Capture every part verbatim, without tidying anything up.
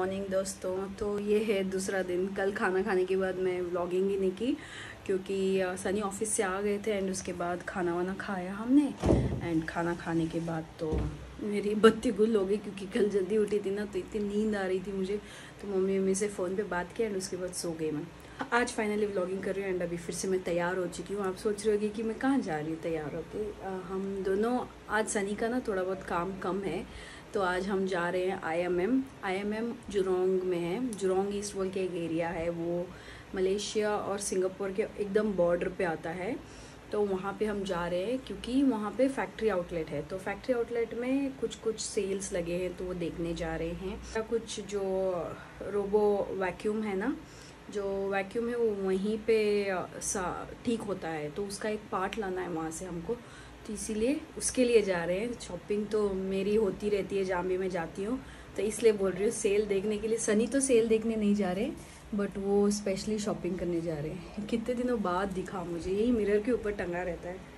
Morning दोस्तों। तो ये है दूसरा दिन। कल खाना खाने के बाद मैं व्लॉगिंग ही नहीं की क्योंकि सनी ऑफिस से आ गए थे एंड उसके बाद खाना वाना खाया हमने। एंड खाना खाने के बाद तो मेरी बत्ती गुल हो गई क्योंकि कल जल्दी उठी थी ना, तो इतनी नींद आ रही थी मुझे। तो मम्मी मम्मी से फ़ोन पे बात किया एंड उसके बाद सो गई मैं। आज फाइनली व्लॉगिंग कर रही हूँ एंड अभी फिर से मैं तैयार हो चुकी हूँ। आप सोच रहे होगी कि मैं कहाँ जा रही हूँ तैयार होके। हम दोनों आज सनी का ना थोड़ा बहुत काम कम है, तो आज हम जा रहे हैं I M M. I M M Jurong में है। जुरोंग ईस्ट बोल के एक एरिया है, वो मलेशिया और सिंगापुर के एकदम बॉर्डर पे आता है। तो वहाँ पे हम जा रहे हैं क्योंकि वहाँ पे फैक्ट्री आउटलेट है। तो फैक्ट्री आउटलेट में कुछ कुछ सेल्स लगे हैं, तो वो देखने जा रहे हैं। कुछ जो रोबो वैक्यूम है ना, जो वैक्यूम है वो वहीं पे ठीक होता है, तो उसका एक पार्ट लाना है वहाँ से हमको। तो इसीलिए उसके लिए जा रहे हैं। शॉपिंग तो मेरी होती रहती है जहाँ भी मैं जाती हूँ, तो इसलिए बोल रही हूँ सेल देखने के लिए। सनी तो सेल देखने नहीं जा रहे, बट वो स्पेशली शॉपिंग करने जा रहे हैं। कितने दिनों बाद दिखा मुझे, यही मिरर के ऊपर टंगा रहता है।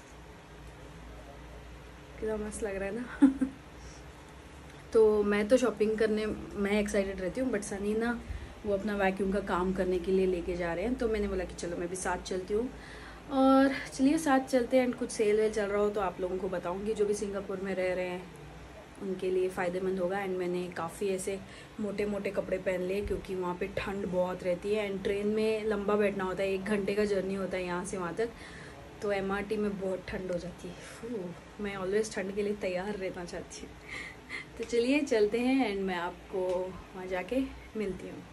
कितना मस्त लग रहा है ना। तो मैं तो शॉपिंग करने मैं एक्साइटेड रहती हूँ, बट सनी ना वो अपना वैक्यूम का काम करने के लिए लेके जा रहे हैं। तो मैंने बोला कि चलो मैं भी साथ चलती हूँ, और चलिए साथ चलते हैं। एंड कुछ सेल वेल चल रहा हो तो आप लोगों को बताऊंगी। जो भी सिंगापुर में रह रहे हैं उनके लिए फ़ायदेमंद होगा। एंड मैंने काफ़ी ऐसे मोटे मोटे कपड़े पहन लिए क्योंकि वहाँ पे ठंड बहुत रहती है एंड ट्रेन में लंबा बैठना होता है, एक घंटे का जर्नी होता है यहाँ से वहाँ तक। तो एम आर टी में बहुत ठंड हो जाती है। मैं ऑलवेज ठंड के लिए तैयार रहना चाहती हूँ। तो चलिए चलते हैं एंड मैं आपको वहाँ जाके मिलती हूँ।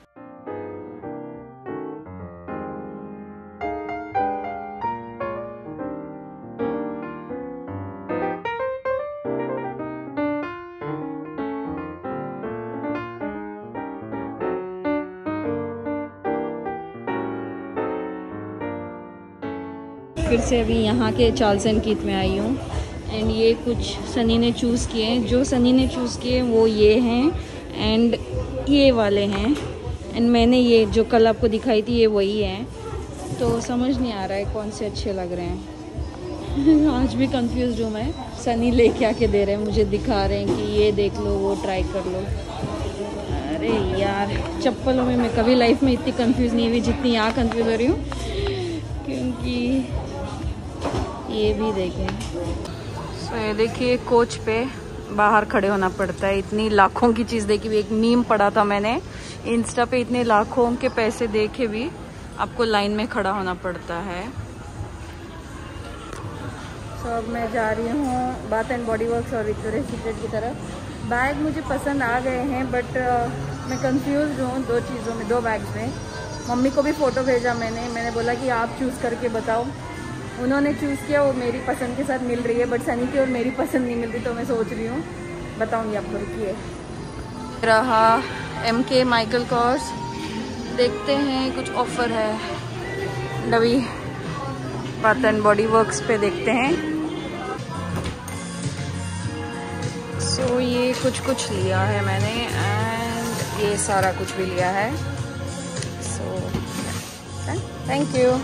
फिर से अभी यहाँ के चार्ल्स एंड कीथ में आई हूँ एंड ये कुछ सनी ने चूज़ किए हैं। जो सनी ने चूज़ किए वो ये हैं एंड ये वाले हैं। एंड मैंने ये जो कल आपको दिखाई थी ये वही है। तो समझ नहीं आ रहा है कौन से अच्छे लग रहे हैं। आज भी कंफ्यूज हूँ मैं। सनी लेके आके दे रहे हैं, मुझे दिखा रहे हैं कि ये देख लो, वो ट्राई कर लो। अरे यार, चप्पलों में मैं कभी लाइफ में इतनी कंफ्यूज नहीं हुई जितनी यहाँ कंफ्यूज हो रही हूँ, क्योंकि ये भी देखें। सो ये देखिए, कोच पे बाहर खड़े होना पड़ता है। इतनी लाखों की चीज़ देखी भी। एक मीम पढ़ा था मैंने इंस्टा पे, इतने लाखों के पैसे देखे भी आपको लाइन में खड़ा होना पड़ता है। सो अब मैं जा रही हूँ बाथ एंड बॉडी वर्क्स और विक्टोरिया सीक्रेट की तरफ। बैग मुझे पसंद आ गए हैं, बट मैं कंफ्यूज हूँ दो चीज़ों में, दो बैग्स में। मम्मी को भी फ़ोटो भेजा मैंने मैंने बोला कि आप चूज़ करके बताओ। उन्होंने चूज़ किया, वो मेरी पसंद के साथ मिल रही है, बट सनी की और मेरी पसंद नहीं मिल रही। तो मैं सोच रही हूँ बताऊँगी आपको, रुकिए। रहा एम के माइकल कॉर्स, देखते हैं कुछ ऑफ़र है। डबी बाथ एंड बॉडी वर्क्स पे देखते हैं। सो so, ये कुछ कुछ लिया है मैंने एंड ये सारा कुछ भी लिया है। So thank you.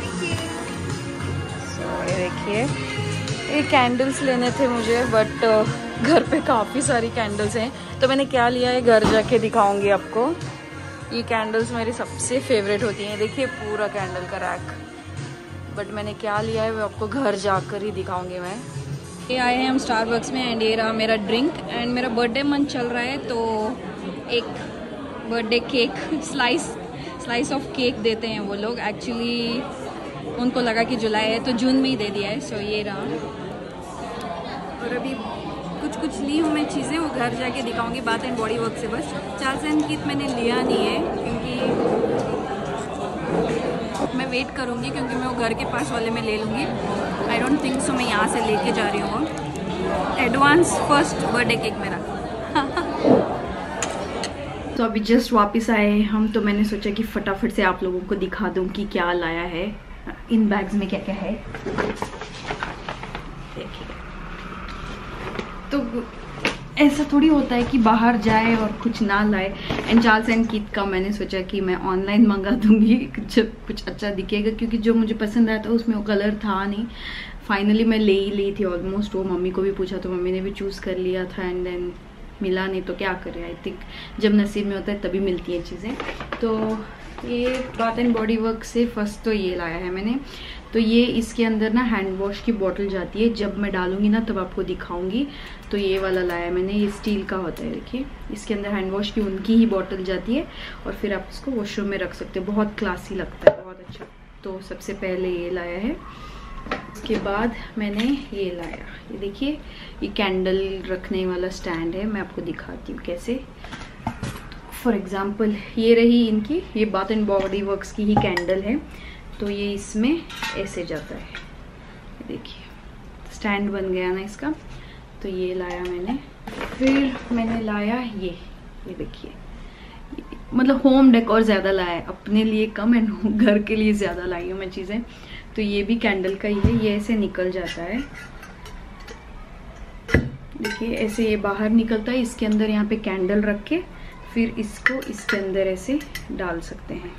ये देखिए, ये कैंडल्स लेने थे मुझे, बट घर पे काफ़ी सारी कैंडल्स हैं। तो मैंने क्या लिया है घर जाके दिखाऊंगी आपको। ये कैंडल्स मेरी सबसे फेवरेट होती हैं। देखिए पूरा कैंडल का रैक, बट मैंने क्या लिया है वो आपको घर जाकर ही दिखाऊंगी मैं। ये आए हैं हम स्टारबक्स में एंड ये रहा मेरा ड्रिंक। एंड मेरा बर्थडे मंथ चल रहा है, तो एक birthday cake slice slice of cake देते हैं वो लोग। एक्चुअली उनको लगा कि जुलाई है तो जून में ही दे दिया है। सो ये रहा। और अभी कुछ कुछ ली हूँ मैं चीज़ें, वो घर जाके दिखाऊंगी बाथ एंड बॉडी वर्क से। बस चार्ल्स एंड कीथ मैंने लिया नहीं है क्योंकि मैं वेट करूँगी, क्योंकि मैं वो घर के पास वाले में ले लूँगी। आई डोंट थिंक सो मैं यहाँ से लेके जा रही हूँ। एडवांस फर्स्ट बर्थडे केक मेरा। तो अभी जस्ट वापस आए हम, तो मैंने सोचा कि फटाफट से आप लोगों को दिखा दूँ कि क्या लाया है इन बैग्स में, क्या क्या है। देखिए, तो ऐसा थोड़ी होता है कि बाहर जाए और कुछ ना लाए। एंड चार्ल्स एंड कीथ का मैंने सोचा कि मैं ऑनलाइन मंगा दूंगी जब कुछ अच्छा दिखेगा, क्योंकि जो मुझे पसंद आया था उसमें वो कलर था नहीं। फाइनली मैं ले ही ली थी ऑलमोस्ट। वो मम्मी को भी पूछा तो मम्मी ने भी चूज़ कर लिया था। एंड देन मिला नहीं तो क्या करें। आई थिंक जब नसीब में होता है तभी मिलती है चीज़ें। तो ये बाथ एंड बॉडी वर्क से फर्स्ट तो ये लाया है मैंने। तो ये इसके अंदर ना हैंड वॉश की बोतल जाती है, जब मैं डालूंगी ना तब आपको दिखाऊंगी। तो ये वाला लाया है मैंने, ये स्टील का होता है, देखिए इसके अंदर हैंड वॉश की उनकी ही बोतल जाती है और फिर आप इसको वॉशरूम में रख सकते हो। बहुत क्लासी लगता है, बहुत अच्छा। तो सबसे पहले ये लाया है। उसके बाद मैंने ये लाया, ये देखिए ये कैंडल रखने वाला स्टैंड है। मैं आपको दिखाती हूँ कैसे। फॉर एग्जाम्पल ये रही इनकी, ये बाथ एंड बॉडी वर्क्स की ही कैंडल है। तो ये इसमें ऐसे जाता है, देखिए स्टैंड बन गया ना इसका। तो ये लाया मैंने। फिर मैंने लाया ये ये देखिए, मतलब होम डेकोर ज़्यादा लाया है, अपने लिए कम एंड घर के लिए ज़्यादा लाई हूँ मैं चीज़ें। तो ये भी कैंडल का ही है, ये ऐसे निकल जाता है, देखिए ऐसे ये बाहर निकलता है। इसके अंदर यहाँ पे कैंडल रख के फिर इसको इसके अंदर ऐसे डाल सकते हैं,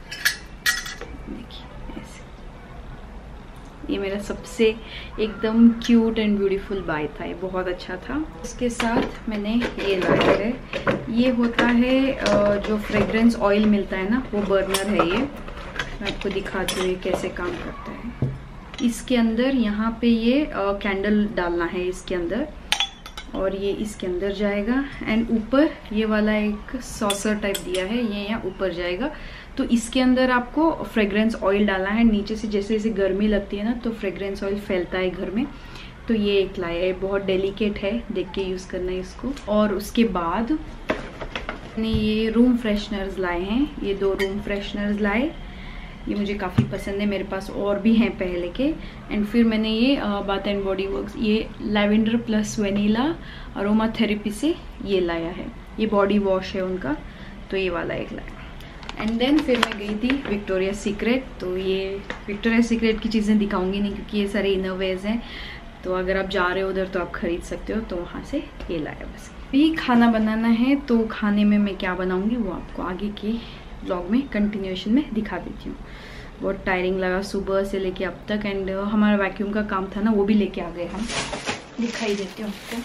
देखिए ऐसे। ये मेरा सबसे एकदम क्यूट एंड ब्यूटीफुल बाय था, ये बहुत अच्छा था। इसके साथ मैंने ये लाया है, ये होता है जो फ्रेग्रेंस ऑयल मिलता है ना, वो बर्नर है ये। मैं आपको दिखाती हूँ ये कैसे काम करता है। इसके अंदर यहाँ पे ये कैंडल डालना है इसके अंदर, और ये इसके अंदर जाएगा एंड ऊपर ये वाला एक सॉसर टाइप दिया है, ये यहाँ ऊपर जाएगा। तो इसके अंदर आपको फ्रेग्रेंस ऑयल डालना है। नीचे से जैसे जैसे गर्मी लगती है ना तो फ्रेग्रेंस ऑयल फैलता है घर में। तो ये एक लाया है, बहुत डेलिकेट है, देख के यूज़ करना है इसको। और उसके बाद मैंने ये रूम फ्रेशनर्स लाए हैं, ये दो रूम फ्रेशनर्स लाए। ये मुझे काफ़ी पसंद है, मेरे पास और भी हैं पहले के। एंड फिर मैंने ये बाथ एंड बॉडी वर्क्स, ये lavender plus vanilla aromatherapy से ये लाया है, ये बॉडी वॉश है उनका। तो ये वाला एक लाया। एंड देन फिर मैं गई थी विक्टोरिया सीक्रेट। तो ये विक्टोरिया सीक्रेट की चीज़ें दिखाऊंगी नहीं क्योंकि ये सारे इनरवेयर्स हैं, तो अगर आप जा रहे हो उधर तो आप खरीद सकते हो। तो वहाँ से ये लाया। बस भी खाना बनाना है, तो खाने में मैं क्या बनाऊंगी वो आपको आगे के व्लॉग में कंटिन्यूएशन में दिखा देती हूँ। बहुत टायरिंग लगा सुबह से लेके अब तक। एंड हमारा वैक्यूम का काम था ना, वो भी लेके आ गए हम, दिखाई देते हैं आपको।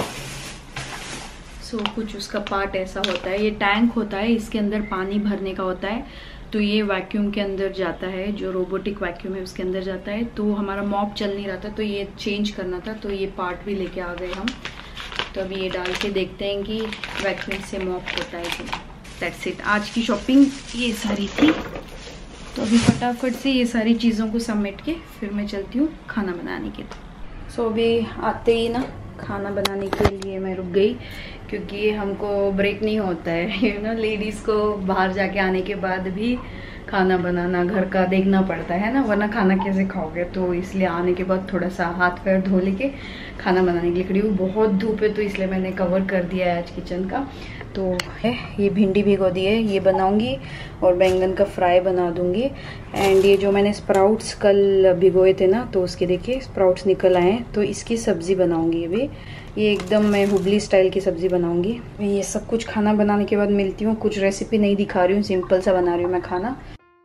सो so, कुछ उसका पार्ट ऐसा होता है, ये टैंक होता है, इसके अंदर पानी भरने का होता है। तो ये वैक्यूम के अंदर जाता है, जो रोबोटिक वैक्यूम है उसके अंदर जाता है। तो हमारा मॉप चल नहीं रहा था तो ये चेंज करना था, तो ये पार्ट भी लेके आ गए हम। तो अभी ये डाल के देखते हैं कि वैक्यूम से मॉप होता है कि। दैट्स इट, आज की शॉपिंग ये सारी थी। तो अभी फटाफट से ये सारी चीज़ों को समेट के फिर मैं चलती हूँ खाना बनाने के लिए। सो so, अभी आते ही ना खाना बनाने के लिए मैं रुक गई क्योंकि हमको ब्रेक नहीं होता है। यू नो लेडीज़ को बाहर जाके आने के बाद भी खाना बनाना, घर का देखना पड़ता है ना, वरना खाना कैसे खाओगे। तो इसलिए आने के बाद थोड़ा सा हाथ पैर धो लेके खाना बनाने के लिए खड़ी हूँ। बहुत धूप है तो इसलिए मैंने कवर कर दिया है आज किचन का। तो है ये भिंडी भिगो दी है, ये बनाऊंगी और बैंगन का फ्राई बना दूंगी। एंड ये जो मैंने स्प्राउट्स कल भिगोए थे ना, तो उसके देखिए स्प्राउट्स निकल आए हैं, तो इसकी सब्ज़ी बनाऊंगी अभी। ये एकदम मैं हुबली स्टाइल की सब्ज़ी बनाऊंगी। ये सब कुछ खाना बनाने के बाद मिलती हूँ। कुछ रेसिपी नहीं दिखा रही हूँ, सिंपल सा बना रही हूँ मैं खाना।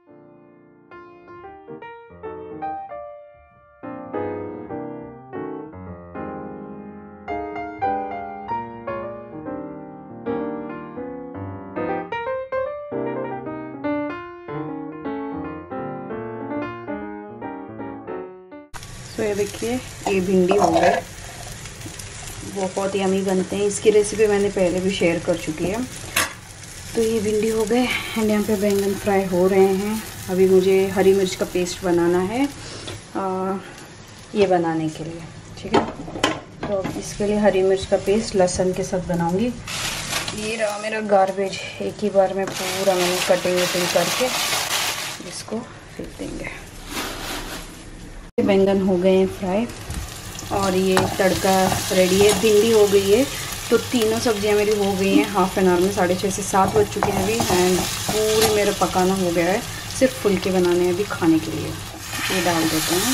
तो ये देखिए ये भिंडी हो गए, बहुत यमी बनते हैं। इसकी रेसिपी मैंने पहले भी शेयर कर चुकी है। तो ये भिंडी हो गए एंड यहाँ पे बैंगन फ्राई हो रहे हैं। अभी मुझे हरी मिर्च का पेस्ट बनाना है आ, ये बनाने के लिए, ठीक है। तो अब इसके लिए हरी मिर्च का पेस्ट लहसुन के साथ बनाऊंगी। ये रहा मेरा गार्बेज, एक ही बार में पूरा मैंने कटिंग वटिंग करके इसको फेंक देंगे। बैंगन हो गए हैं फ्राई और ये तड़का रेडी है। भिंडी हो गई है, तो तीनों सब्जियां मेरी हो गई हैं हाफ एन आवर में। साढ़े छः से सात बज चुके हैं अभी एंड पूरे मेरा पकाना हो गया है। सिर्फ फुलके बनाने हैं अभी खाने के लिए। ये डाल देते हैं।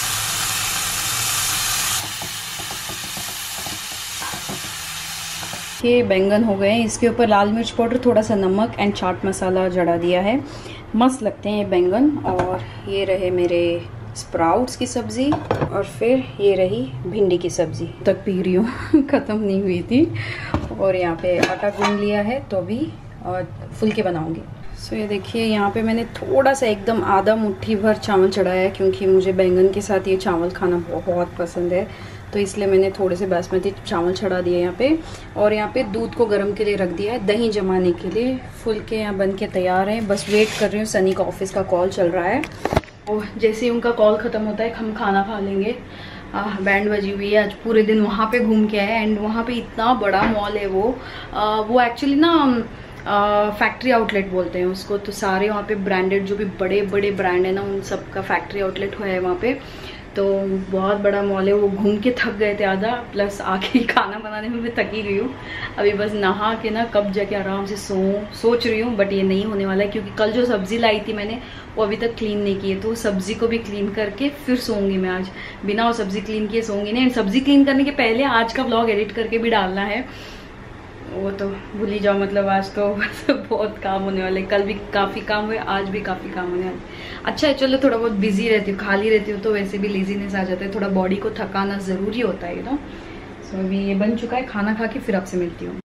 ये बैंगन हो गए हैं, इसके ऊपर लाल मिर्च पाउडर, थोड़ा सा नमक एंड चाट मसाला जड़ा दिया है। मस्त लगते हैं ये बैंगन। और ये रहे मेरे स्प्राउट्स की सब्ज़ी और फिर ये रही भिंडी की सब्ज़ी तक पी रही हूँ ख़त्म नहीं हुई थी। और यहाँ पे आटा गूंद लिया है तो अभी फुलके बनाऊँगी। सो ये देखिए यहाँ पे मैंने थोड़ा सा एकदम आधा मुट्ठी भर चावल चढ़ाया है क्योंकि मुझे बैंगन के साथ ये चावल खाना बहुत पसंद है, तो इसलिए मैंने थोड़े से बासमती चावल चढ़ा दिए यहाँ पे। और यहाँ पे दूध को गर्म के लिए रख दिया है दही जमाने के लिए। फुलके यहाँ बन के तैयार हैं, बस वेट कर रही हूँ। सनी का ऑफिस का कॉल चल रहा है और जैसे ही उनका कॉल ख़त्म होता है हम खाना खा लेंगे। बैंड बजी हुई है, आज पूरे दिन वहाँ पे घूम के आए। एंड वहाँ पे इतना बड़ा मॉल है वो आ, वो एक्चुअली ना फैक्ट्री आउटलेट बोलते हैं उसको। तो सारे वहाँ पे ब्रांडेड जो भी बड़े बड़े ब्रांड है ना उन सब का फैक्ट्री आउटलेट हुआ है वहाँ पे। तो बहुत बड़ा मॉल है वो। घूम के थक गए थे आधा, प्लस आके खाना बनाने में मैं थकी गई हूँ। अभी बस नहा के ना कब जाके आराम से सो सोच रही हूँ, बट ये नहीं होने वाला है क्योंकि कल जो सब्ज़ी लाई थी मैंने वो अभी तक क्लीन नहीं की है। तो सब्ज़ी को भी क्लीन करके फिर सोऊंगी मैं आज। बिना वो सब्ज़ी क्लीन किए सोऊंगी नहीं। सब्ज़ी क्लीन करने के पहले आज का व्लॉग एडिट करके भी डालना है, वो तो भूल ही जाओ। मतलब आज तो बहुत काम होने वाले, कल भी काफ़ी काम हुए, आज भी काफ़ी काम होने वाले। अच्छा है चलो, थोड़ा बहुत बिजी रहती हूँ, खाली रहती हूँ तो वैसे भी लेजीनेस आ जाता है। थोड़ा बॉडी को थकाना ज़रूरी होता है ना। सो अभी ये बन चुका है, खाना खा के फिर आपसे मिलती हूँ।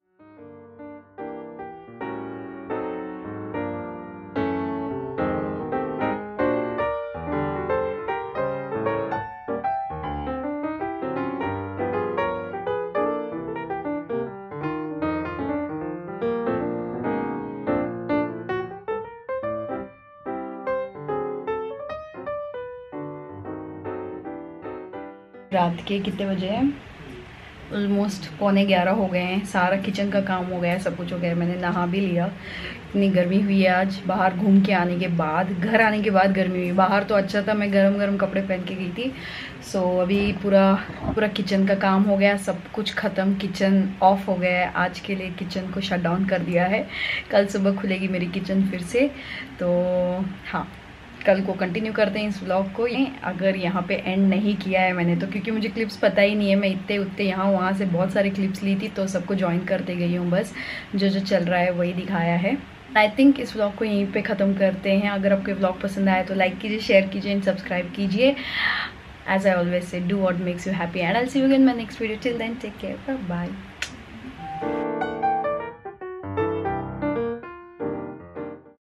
रात के कितने बजे हैं? ऑलमोस्ट पौने ग्यारह हो गए हैं। सारा किचन का काम हो गया है, सब कुछ हो गया है। मैंने नहा भी लिया। इतनी गर्मी हुई है आज, बाहर घूम के आने के बाद, घर आने के बाद गर्मी हुई। बाहर तो अच्छा था, मैं गरम गरम कपड़े पहन के गई थी। सो अभी पूरा पूरा किचन का काम हो गया, सब कुछ ख़त्म। किचन ऑफ हो गया है आज के लिए, किचन को शट डाउन कर दिया है। कल सुबह खुलेगी मेरी किचन फिर से। तो हाँ, कल को कंटिन्यू करते हैं इस व्लॉग को। अगर यहाँ पे एंड नहीं किया है मैंने तो क्योंकि मुझे क्लिप्स पता ही नहीं है, मैं इतने उतने यहाँ वहाँ से बहुत सारी क्लिप्स ली थी तो सबको ज्वाइन करते गई हूँ। बस जो जो चल रहा है वही दिखाया है। आई थिंक इस व्लॉग को यहीं पे ख़त्म करते हैं। अगर आपको व्लॉग पसंद आया तो लाइक कीजिए, शेयर कीजिए एंड सब्सक्राइब कीजिए। As I always say, do what makes you happy and I will see you again my next video. Till then take care, bye bye.